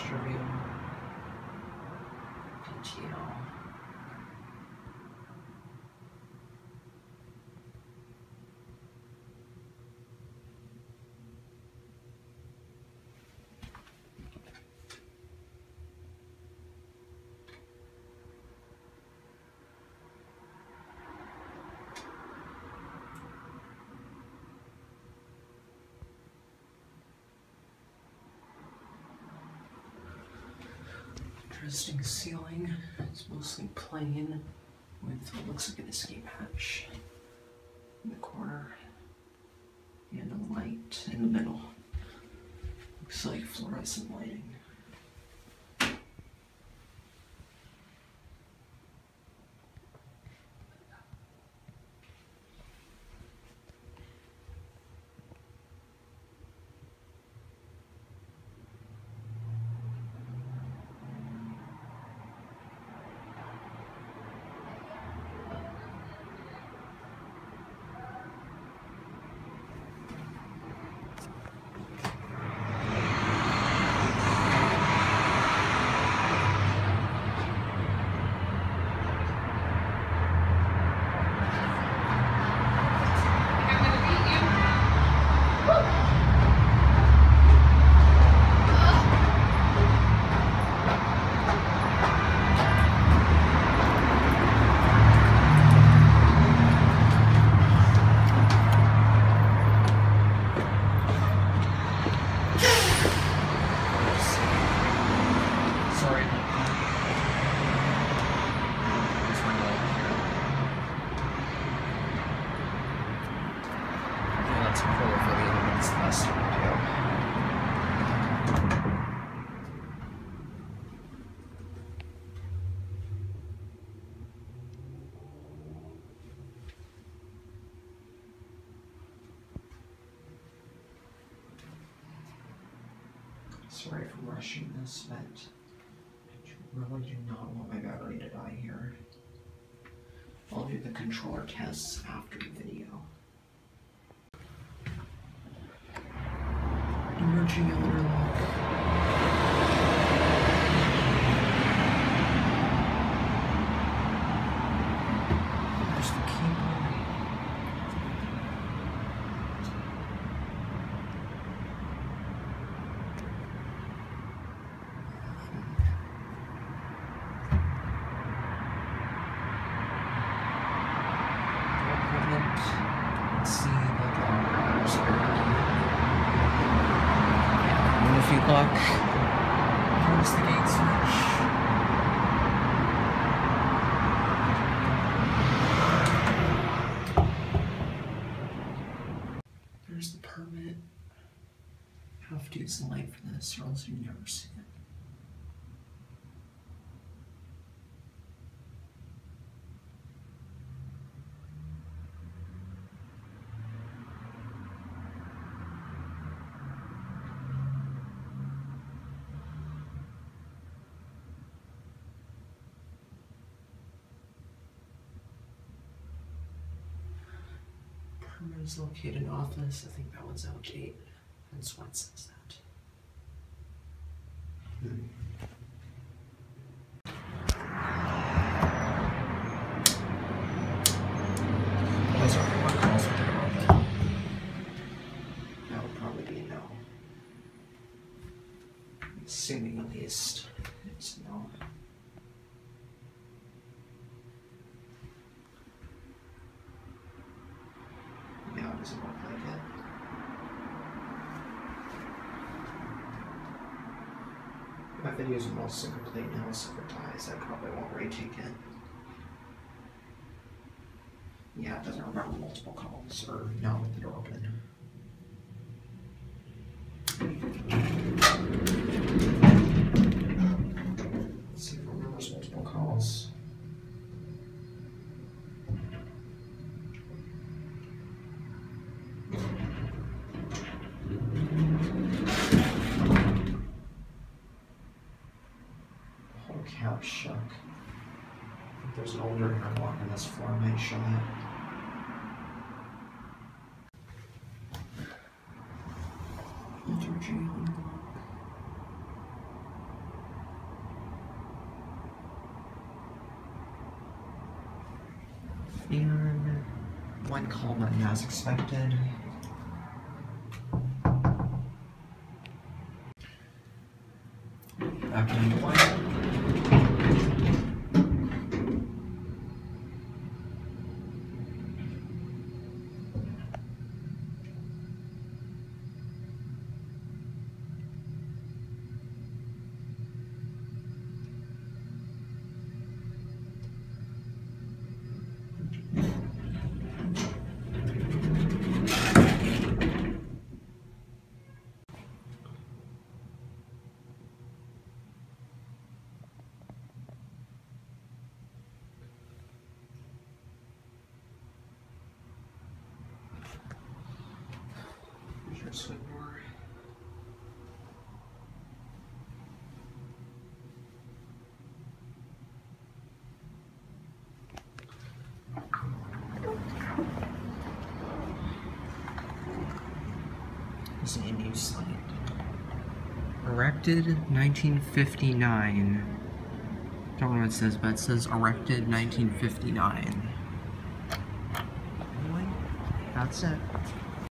review. PTL. Interesting ceiling. It's mostly plain with what looks like an escape hatch in the corner and a light in the middle. Looks like fluorescent lighting. Sorry for rushing this, but I really do not want my battery to die here. I'll do the controller tests after the video. Emerging elevator lock. There's the keyboard. Let's see the if you look, here's the gate switch. There's the permit. You have to use the light for this, or else you never see it. Permit is located in office. I think that one's out of date. That's why it says that. Those are what calls with the open. That would probably be a no. Assuming at least it's a no. Yeah, it doesn't look like it. My videos are mostly complete now, synchronized. I probably won't retake it. Yeah, it doesn't remember multiple calls or not with the door open. Let's see if it remembers multiple calls. Cab shook. I think there's an older airlock on this floor, I might show that. Blind call button as expected. Back in blind. Swing door. This is a new slate. Erected 1959. Don't know what it says, but it says erected 1959. Anyway, that's it.